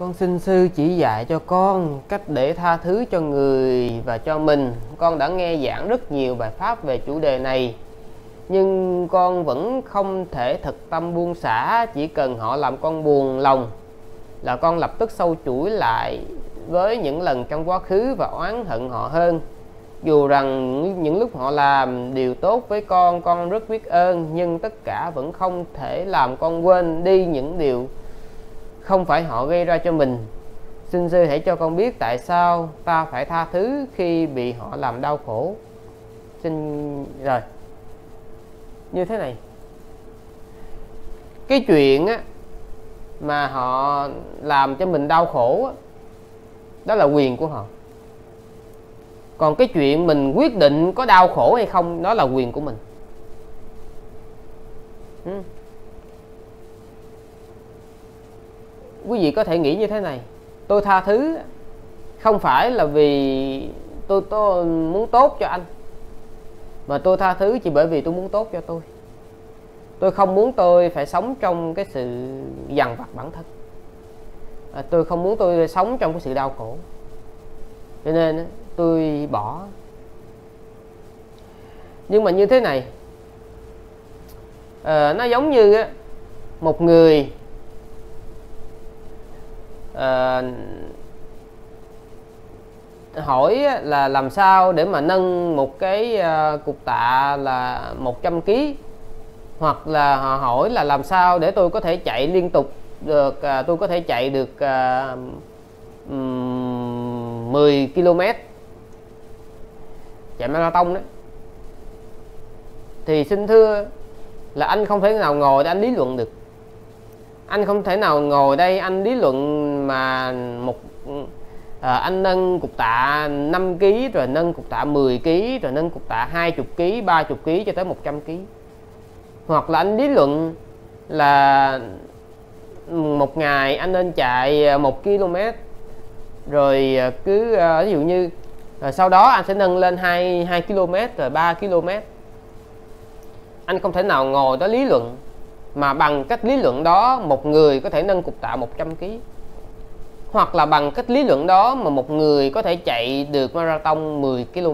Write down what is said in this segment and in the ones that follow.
Con xin sư chỉ dạy cho con cách để tha thứ cho người và cho mình. Con đã nghe giảng rất nhiều bài pháp về chủ đề này, nhưng con vẫn không thể thực tâm buông xả. Chỉ cần họ làm con buồn lòng là con lập tức sâu chuỗi lại với những lần trong quá khứ và oán hận họ hơn. Dù rằng những lúc họ làm điều tốt với con rất biết ơn, nhưng tất cả vẫn không thể làm con quên đi những điều không phải họ gây ra cho mình. Xin sư hãy cho con biết tại sao ta phải tha thứ khi bị họ làm đau khổ. Rồi, như thế này, cái chuyện á mà họ làm cho mình đau khổ á, đó là quyền của họ. Còn cái chuyện mình quyết định có đau khổ hay không, đó là quyền của mình. Quý vị có thể nghĩ như thế này: tôi tha thứ không phải là vì tôi muốn tốt cho anh, mà tôi tha thứ chỉ bởi vì tôi muốn tốt cho tôi. Tôi không muốn tôi phải sống trong cái sự dằn vặt bản thân. Tôi không muốn tôi sống trong cái sự đau khổ, cho nên tôi bỏ. Nhưng mà như thế này, nó giống như một người hỏi là làm sao để mà nâng một cái cục tạ là 100 kg, hoặc là họ hỏi là làm sao để tôi có thể chạy liên tục được, tôi có thể chạy được 10 km chạy marathon đấy. Thì xin thưa là anh không thể nào ngồi để anh lý luận được. Anh không thể nào ngồi đây anh lý luận mà anh nâng cục tạ 5 kg, rồi nâng cục tạ 10 kg, rồi nâng cục tạ 20 kg, 30 kg cho tới 100 kg. Hoặc là anh lý luận là một ngày anh nên chạy 1 km, rồi cứ ví dụ như sau đó anh sẽ nâng lên 2 km rồi 3 km. Anh không thể nào ngồi đó lý luận mà bằng cách lý luận đó một người có thể nâng cục tạ 100 kg, hoặc là bằng cách lý luận đó mà một người có thể chạy được marathon 10 km.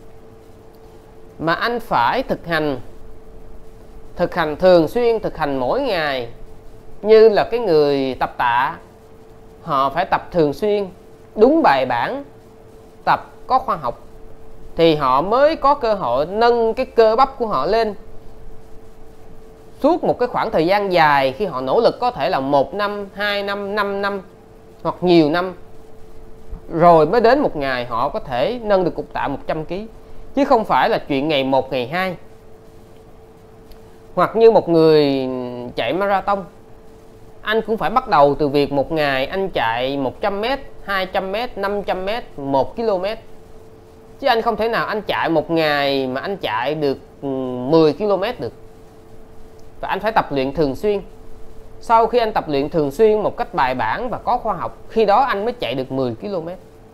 Mà anh phải thực hành thường xuyên, thực hành mỗi ngày. Như là cái người tập tạ, họ phải tập thường xuyên, đúng bài bản, tập có khoa học, thì họ mới có cơ hội nâng cái cơ bắp của họ lên suốt một cái khoảng thời gian dài. Khi họ nỗ lực có thể là 1 năm, 2 năm, 5 năm hoặc nhiều năm, rồi mới đến một ngày họ có thể nâng được cục tạ 100 kg, chứ không phải là chuyện ngày 1, ngày 2. Hoặc như một người chạy marathon, anh cũng phải bắt đầu từ việc một ngày anh chạy 100m, 200m, 500m, 1 km. Chứ anh không thể nào anh chạy một ngày mà anh chạy được 10 km được. Và anh phải tập luyện thường xuyên. Sau khi anh tập luyện thường xuyên một cách bài bản và có khoa học, khi đó anh mới chạy được 10 km.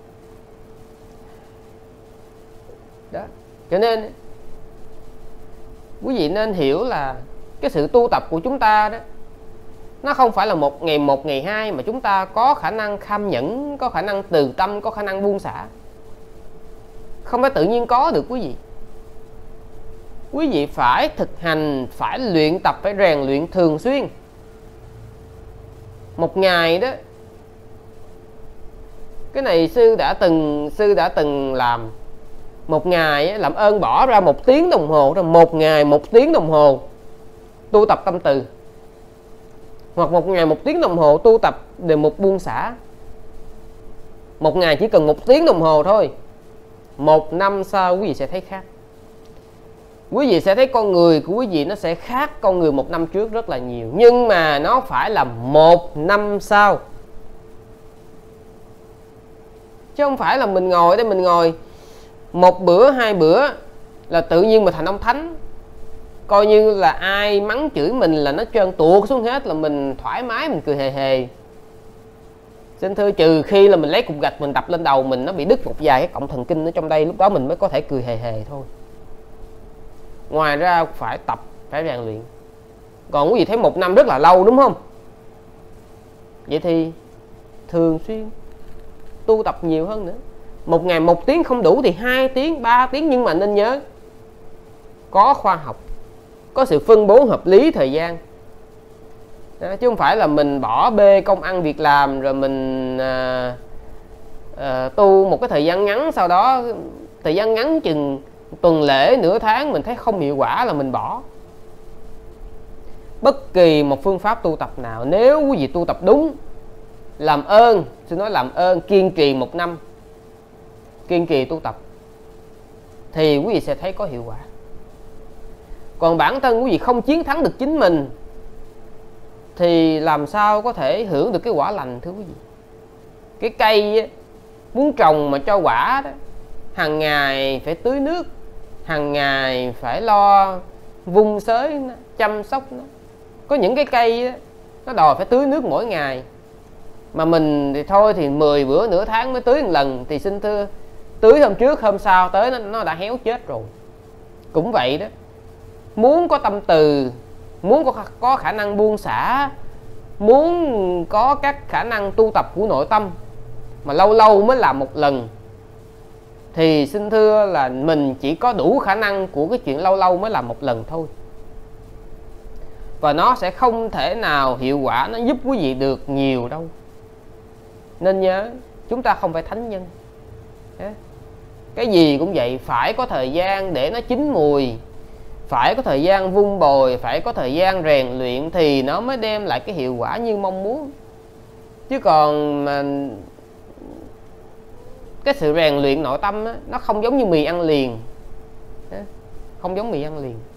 Đó. Cho nên quý vị nên hiểu là cái sự tu tập của chúng ta đó, nó không phải là một, ngày 2 mà chúng ta có khả năng kham nhẫn, có khả năng từ tâm, có khả năng buông xả. Không phải tự nhiên có được quý vị. Quý vị phải thực hành, phải luyện tập, phải rèn luyện thường xuyên. Một ngày đó, cái này sư đã từng làm. Một ngày làm ơn bỏ ra 1 tiếng đồng hồ, rồi một ngày 1 tiếng đồng hồ tu tập tâm từ, hoặc một ngày 1 tiếng đồng hồ tu tập đề mục buông xả. Một ngày chỉ cần 1 tiếng đồng hồ thôi, 1 năm sau quý vị sẽ thấy khác. Quý vị sẽ thấy con người của quý vị nó sẽ khác con người 1 năm trước rất là nhiều. Nhưng mà nó phải là 1 năm sau, chứ không phải là mình ngồi đây, mình ngồi 1 bữa 2 bữa là tự nhiên mà thành ông thánh. Coi như là ai mắng chửi mình là nó trơn tuột xuống hết, là mình thoải mái, mình cười hề hề. Xin thưa, trừ khi là mình lấy cục gạch mình đập lên đầu mình, nó bị đứt một vài cái cọng thần kinh ở trong đây, lúc đó mình mới có thể cười hề hề thôi. Ngoài ra phải tập, phải rèn luyện. Còn quý vị thấy 1 năm rất là lâu đúng không? Vậy thì thường xuyên tu tập nhiều hơn nữa. Một ngày 1 tiếng không đủ thì 2 tiếng, 3 tiếng, nhưng mà nên nhớ có khoa học, có sự phân bố hợp lý thời gian. Đó, chứ không phải là mình bỏ bê công ăn việc làm rồi mình tu một cái thời gian ngắn, sau đó thời gian ngắn chừng tuần lễ, nửa tháng mình thấy không hiệu quả là mình bỏ. Bất kỳ một phương pháp tu tập nào, nếu quý vị tu tập đúng, làm ơn, xin nói làm ơn, kiên trì 1 năm, kiên trì tu tập, thì quý vị sẽ thấy có hiệu quả. Còn bản thân quý vị không chiến thắng được chính mình thì làm sao có thể hưởng được cái quả lành, thưa quý vị. Cái cây muốn trồng mà cho quả đó, hàng ngày phải tưới nước, hàng ngày phải lo vun xới nó, chăm sóc nó. Có những cái cây nó đòi phải tưới nước mỗi ngày, mà mình thì thôi thì 10 bữa nửa tháng mới tưới một lần, thì xin thưa tưới hôm trước hôm sau tới nó đã héo chết rồi. Cũng vậy đó, muốn có tâm từ, muốn có khả năng buông xả, muốn có các khả năng tu tập của nội tâm mà lâu lâu mới làm một lần, thì xin thưa là mình chỉ có đủ khả năng của cái chuyện lâu lâu mới làm một lần thôi. Và nó sẽ không thể nào hiệu quả, nó giúp quý vị được nhiều đâu. Nên nhớ, chúng ta không phải thánh nhân. Cái gì cũng vậy, phải có thời gian để nó chín mùi, phải có thời gian vun bồi, phải có thời gian rèn luyện thì nó mới đem lại cái hiệu quả như mong muốn. Chứ còn mà cái sự rèn luyện nội tâm đó, nó không giống như mì ăn liền, không giống mì ăn liền.